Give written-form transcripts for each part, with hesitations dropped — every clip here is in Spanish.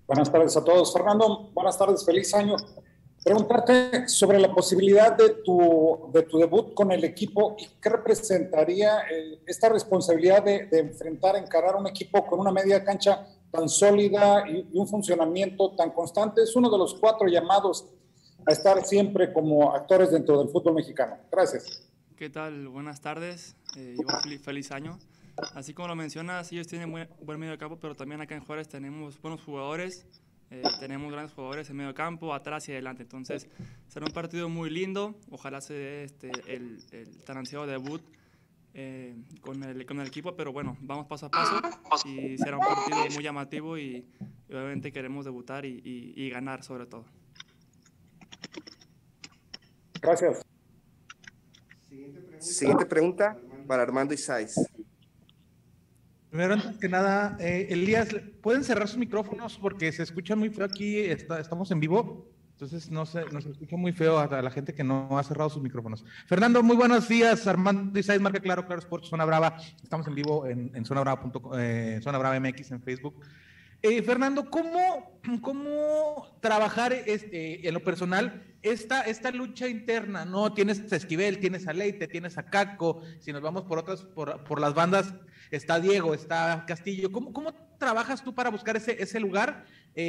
Buenas tardes a todos. Fernando, buenas tardes, feliz año. Preguntarte sobre la posibilidad de tu debut con el equipo y qué representaría esta responsabilidad de encarar un equipo con una media cancha tan sólida y un funcionamiento tan constante. Es uno de los 4 llamados a estar siempre como actores dentro del fútbol mexicano. Gracias. ¿Qué tal? Buenas tardes. Igual feliz año. Así como lo mencionas, ellos tienen buen medio campo, pero también acá en Juárez tenemos buenos jugadores. Tenemos grandes jugadores en medio campo, atrás y adelante. Entonces, será un partido muy lindo. Ojalá se dé el tan ansiado debut con el equipo, pero bueno, vamos paso a paso y será un partido muy llamativo y obviamente queremos debutar y ganar sobre todo. Gracias. Siguiente pregunta para Armando Isais. Primero, antes que nada, Elías, ¿pueden cerrar sus micrófonos? Porque se escucha muy feo aquí, estamos en vivo, entonces nos escucha muy feo a la gente que no ha cerrado sus micrófonos. Fernando, muy buenos días. Armando Isais, marca Claro Sports, Zona Brava. Estamos en vivo en Zona Brava MX en Facebook. Fernando, ¿cómo trabajar en lo personal esta lucha interna? ¿No? Tienes a Esquivel, tienes a Leite, tienes a Caco, si nos vamos por las bandas, está Diego, está Castillo. ¿Cómo trabajas tú para buscar ese lugar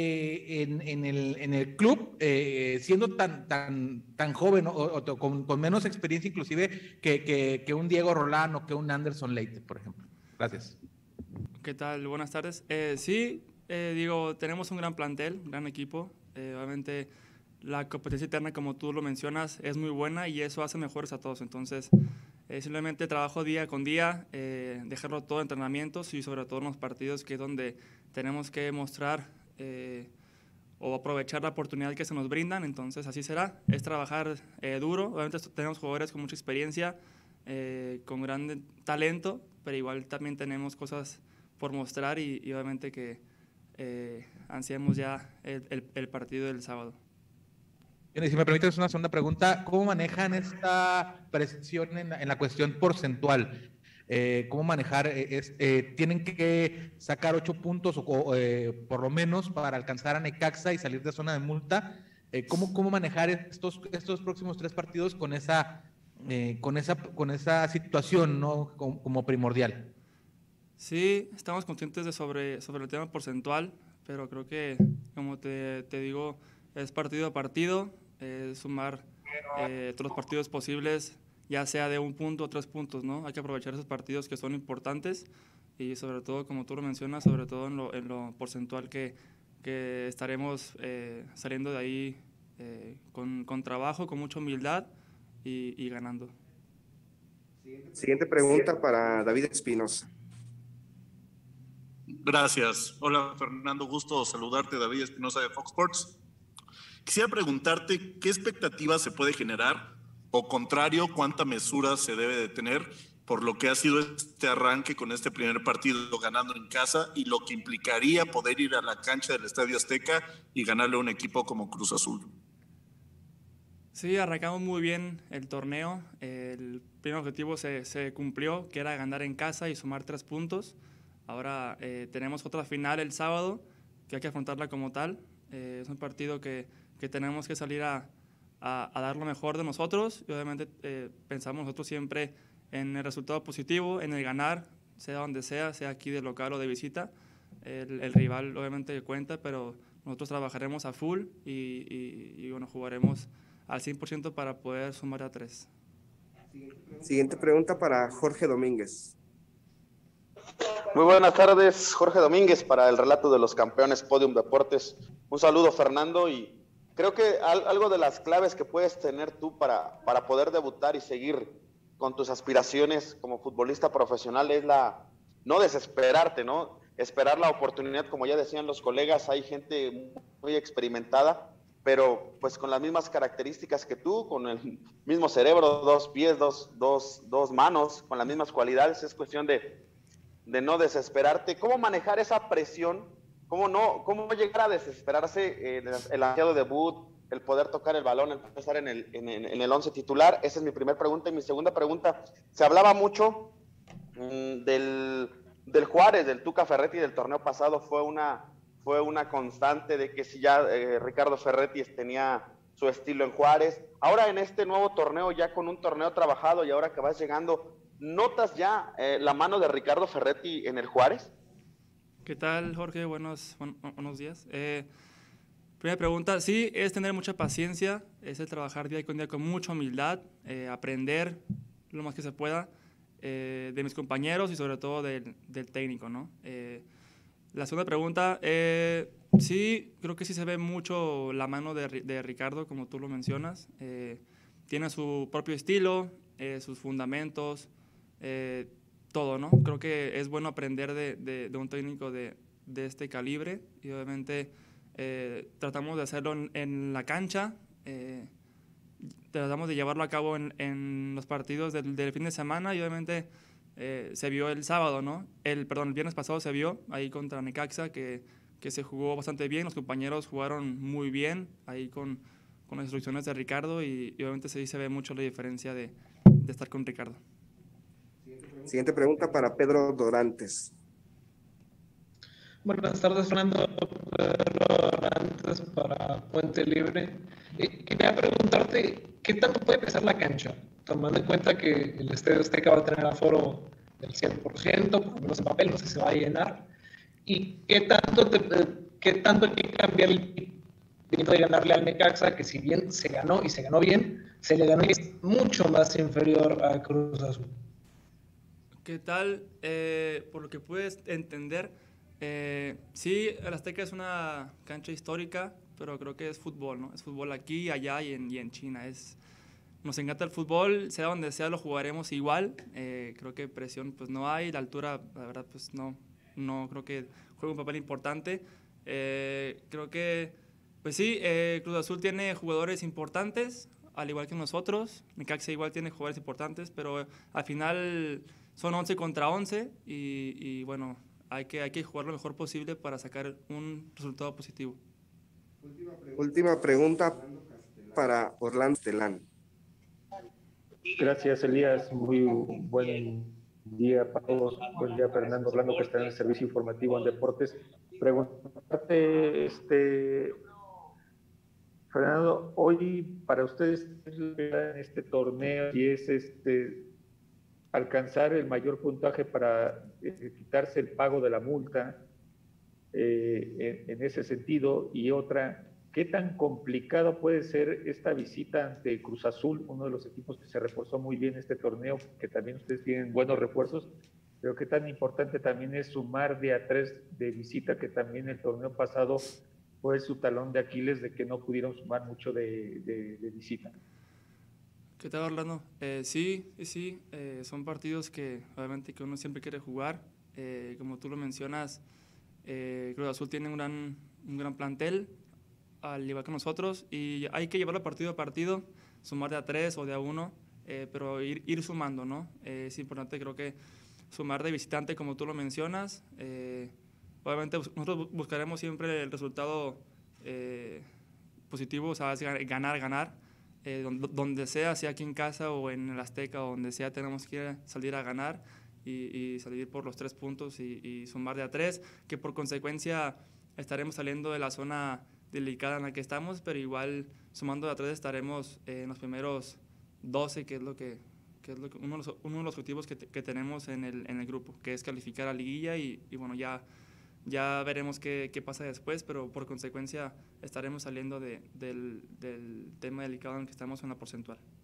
en el club, siendo tan joven o con menos experiencia inclusive que un Diego Rolán o que un Anderson Leite, por ejemplo? Gracias. ¿Qué tal? Buenas tardes. Sí, tenemos un gran plantel, un gran equipo. Obviamente la competencia interna, como tú lo mencionas, es muy buena y eso hace mejores a todos. Entonces, simplemente trabajo día con día, dejarlo todo en entrenamientos y sobre todo en los partidos, que es donde tenemos que mostrar o aprovechar la oportunidad que se nos brindan. Entonces, así será. Es trabajar duro. Obviamente tenemos jugadores con mucha experiencia, con gran talento, pero igual también tenemos cosas por mostrar y obviamente que ansiamos ya el partido del sábado. Bien, y si me permites una segunda pregunta, ¿cómo manejan esta presión en la cuestión porcentual? ¿Cómo manejar? ¿Tienen que sacar 8 puntos por lo menos para alcanzar a Necaxa y salir de zona de multa? ¿Cómo manejar estos próximos 3 partidos con esa situación, ¿no? como primordial? Sí, estamos conscientes sobre el tema porcentual, pero creo que, como te digo, es partido a partido, sumar todos los partidos posibles, ya sea de 1 punto o 3 puntos, ¿no? Hay que aprovechar esos partidos que son importantes y sobre todo, como tú lo mencionas, sobre todo en lo porcentual que estaremos saliendo de ahí con trabajo, con mucha humildad y ganando. Siguiente pregunta para David Espinosa. Gracias. Hola, Fernando. Gusto saludarte, David Espinosa de Fox Sports. Quisiera preguntarte qué expectativas se puede generar o, contrario, cuánta mesura se debe de tener por lo que ha sido este arranque con este primer partido ganando en casa y lo que implicaría poder ir a la cancha del Estadio Azteca y ganarle a un equipo como Cruz Azul. Sí, arrancamos muy bien el torneo. El primer objetivo se cumplió, que era ganar en casa y sumar 3 puntos. Ahora tenemos otra final el sábado, que hay que afrontarla como tal. Es un partido que tenemos que salir a dar lo mejor de nosotros. Y obviamente pensamos nosotros siempre en el resultado positivo, en el ganar, sea donde sea aquí de local o de visita. El rival obviamente cuenta, pero nosotros trabajaremos a full y bueno, jugaremos al 100% para poder sumar a 3. Siguiente pregunta para Jorge Domínguez. Muy buenas tardes, Jorge Domínguez, para el relato de los campeones Podium Deportes. Un saludo, Fernando, y creo que algo de las claves que puedes tener tú para poder debutar y seguir con tus aspiraciones como futbolista profesional es no desesperarte, ¿no? Esperar la oportunidad, como ya decían los colegas, hay gente muy experimentada, pero pues con las mismas características que tú, con el mismo cerebro, 2 pies, dos manos, con las mismas cualidades. Es cuestión de no desesperarte. ¿Cómo manejar esa presión? ¿Cómo llegar a desesperarse el ansiado debut, el poder tocar el balón, el empezar en el 11 titular? Esa es mi primera pregunta. Y mi segunda pregunta, se hablaba mucho del Juárez, del Tuca Ferretti del torneo pasado, fue fue una constante de que si ya Ricardo Ferretti tenía su estilo en Juárez. Ahora en este nuevo torneo, ya con un torneo trabajado y ahora que vas llegando, ¿notas ya la mano de Ricardo Ferretti en el Juárez? ¿Qué tal, Jorge? Buenos días. Primera pregunta, sí, es tener mucha paciencia, es el trabajar día con día con mucha humildad, aprender lo más que se pueda de mis compañeros y sobre todo del técnico, ¿no? La segunda pregunta, sí, creo que sí se ve mucho la mano de Ricardo, como tú lo mencionas. Tiene su propio estilo, sus fundamentos, todo, ¿no? Creo que es bueno aprender de un técnico de este calibre y obviamente tratamos de hacerlo en la cancha, tratamos de llevarlo a cabo en los partidos del fin de semana y obviamente se vio el sábado, ¿no? El viernes pasado se vio ahí contra Necaxa que se jugó bastante bien, los compañeros jugaron muy bien ahí con las instrucciones de Ricardo y obviamente sí se ve mucho la diferencia de estar con Ricardo. Siguiente pregunta para Pedro Dorantes. Buenas tardes, Fernando. Pedro Dorantes para Puente Libre. Quería preguntarte, ¿qué tanto puede pesar la cancha? Tomando en cuenta que el Estadio Azteca va a tener aforo del 100%, por lo menos en papel, no sé si se va a llenar. ¿Y qué tanto hay que cambiar el de ganarle al Necaxa, que si bien se ganó y se ganó bien, se le ganó y es mucho más inferior a Cruz Azul? ¿Qué tal? Por lo que puedes entender, sí, el Azteca es una cancha histórica, pero creo que es fútbol, ¿no? Es fútbol aquí, allá y en China. Nos encanta el fútbol, sea donde sea lo jugaremos igual. Creo que presión pues no hay, la altura, la verdad, pues no creo que juegue un papel importante. Creo que, pues sí, Cruz Azul tiene jugadores importantes, al igual que nosotros. Necaxa igual tiene jugadores importantes, pero al final son 11 contra 11 y bueno, hay que jugar lo mejor posible para sacar un resultado positivo. Última pregunta para Orlando Castellán. Gracias, Elías. Muy buen día para todos. Buen día, Fernando. Orlando Castellán, el Servicio Informativo en Deportes. Preguntarte, Fernando, hoy para ustedes en este torneo y es alcanzar el mayor puntaje para quitarse el pago de la multa en ese sentido, y otra, ¿qué tan complicado puede ser esta visita ante Cruz Azul, uno de los equipos que se reforzó muy bien este torneo, que también ustedes tienen buenos refuerzos, pero qué tan importante también es sumar de a 3 de visita, que también el torneo pasado fue su talón de Aquiles de que no pudieron sumar mucho de visita? ¿Qué tal, Orlando? Sí, son partidos que obviamente que uno siempre quiere jugar. Como tú lo mencionas, Cruz Azul tiene un gran plantel, al igual que nosotros, y hay que llevarlo partido a partido, sumar de a 3 o de a 1, pero ir sumando, ¿no? Es importante, creo que sumar de visitante, como tú lo mencionas. Obviamente nosotros buscaremos siempre el resultado positivo, o sea, es ganar. Donde sea aquí en casa o en el Azteca o donde sea, tenemos que salir a ganar y salir por los 3 puntos y sumar de a 3, que por consecuencia estaremos saliendo de la zona delicada en la que estamos, pero igual sumando de a 3 estaremos en los primeros 12, que es uno de los objetivos que tenemos en el grupo, que es calificar a liguilla y bueno, ya veremos qué pasa después, pero por consecuencia estaremos saliendo del tema delicado en el que estamos en la porcentual.